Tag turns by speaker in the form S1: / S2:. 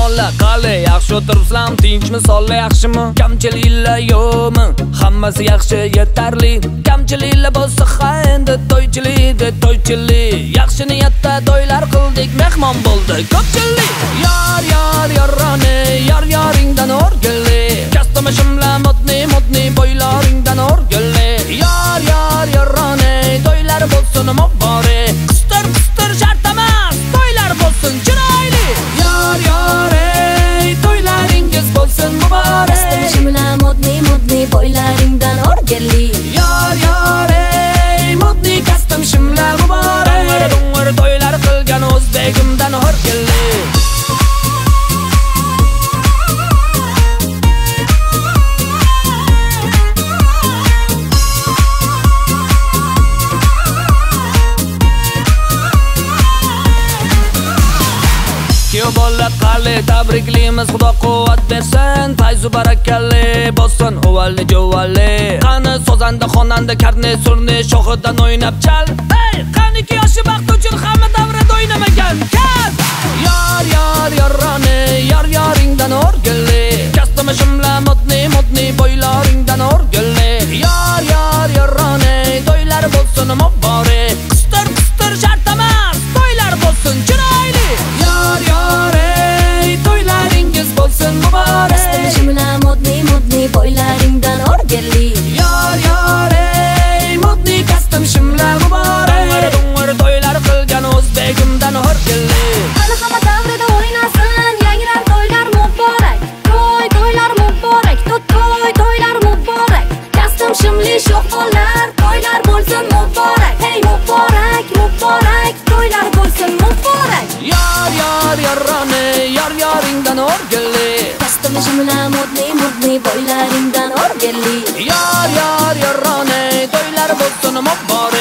S1: bola qali yaxshi o'tiribsizlar, tinchmi, sonli yaxshimi? Kamchiliklar yo'qmi? Hammasi yaxshi, yetarli. Kamchiliklar bo'lsa ha endi to'ychilik. Yaxshi niyatda to'ylar qildik, mehmon bo'ldi ko'pchilik. Yorroni, yoringdan o'rgilli. Kastamishimlar modni bo'ylaringdan o'rgilli. Yorroni, to'ylar bo'lsin muborak. Qistir shart emas, to'ylar bo'lsin chiroyli. Ey, to'ylaringiz bo'lsin muborak.
S2: Kastamishimlar modni bo'ylaringdan o'rgilli.
S1: Ey, modni kastamishimlar muborak. Dung'ir to'ylar qilgan o'zbegimdan o'rgilli. Bola qali tabriklaymiz, Xudo quvvat bersin, fayzu barakalli bo'lsin o'valli jo'valli. Qani sozanda xonanda karne surni shohidan o'ynab chal. Ey, qaniki yoshi baxt uchun hamma davrada o'ynamagan. Kal! Yorroni, yoringdan o'rgilli. Kastamishimlar modni bo'ylaringdan o'rgilli. Yorroni, to'ylar bo'lsin muborak. Qistir shart emas, to'ylar bo'lsin chiroyli. Ey, to'ylaringiz bo'lsin muborak.
S2: Kastamishimlar modni bo'ylaringdan o'rgilli.
S1: Ey, modni kastamishimlar muborak. Dung'ir to'ylar qilgan o'zbegimdan o'rgilli.
S2: Qani hamma davrada o'ynasin, yangrar to'ylar muborak. To'ylar muborak, to'ylar muborak. Kastamishimli sho'xlar, to'ylar bo'lsin muborak. Hey muborak, to'ylar bo'lsin muborak.
S1: Yorroni, yoringdan o'rgilli.
S2: Kastamishimlar modni bo'ylaringdan o'rgilli.
S1: Yorroni, to'ylar bo'lsin muborak.